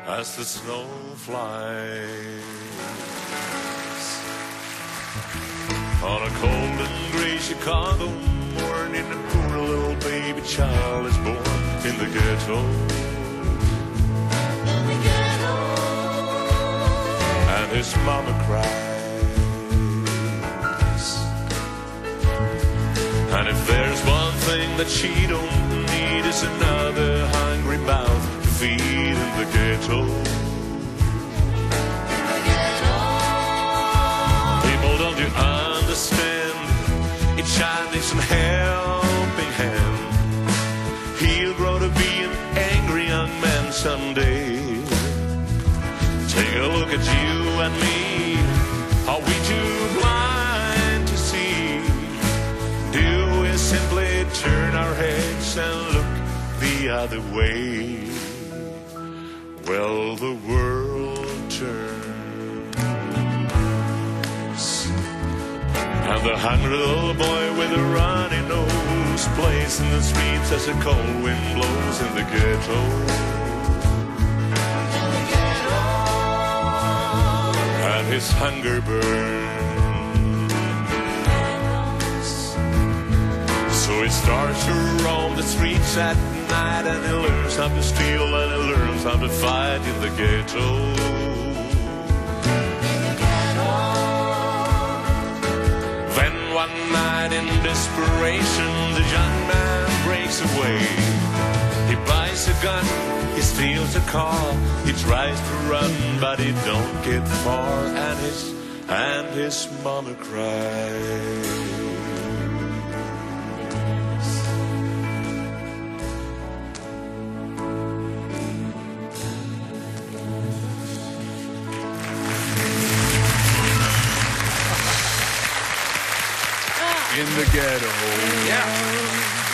as the snow flies. On a cold and gray Chicago morning, a poor little baby child is born in the ghetto. And his mama cries. And if there's one thing that she don't need, is another hungry mouth to feed in the ghetto. People, don't you understand? Each child needs some helping hand. He'll grow to be an angry young man someday. Take a look at you and me. Are we too blind to see? Do we simply turn our heads and look the other way? Well, the world turns, and the hungry little boy with a runny nose plays in the streets as a cold wind blows in the ghetto. And his hunger burns. So he starts to roam the streets at night, and he learns how to steal, and he learns how to fight in the ghetto. Then one night in desperation, the young man breaks away. He buys a gun, he steals a car, he tries to run, but he don't get far, and his mama cries. In the ghetto. Yeah.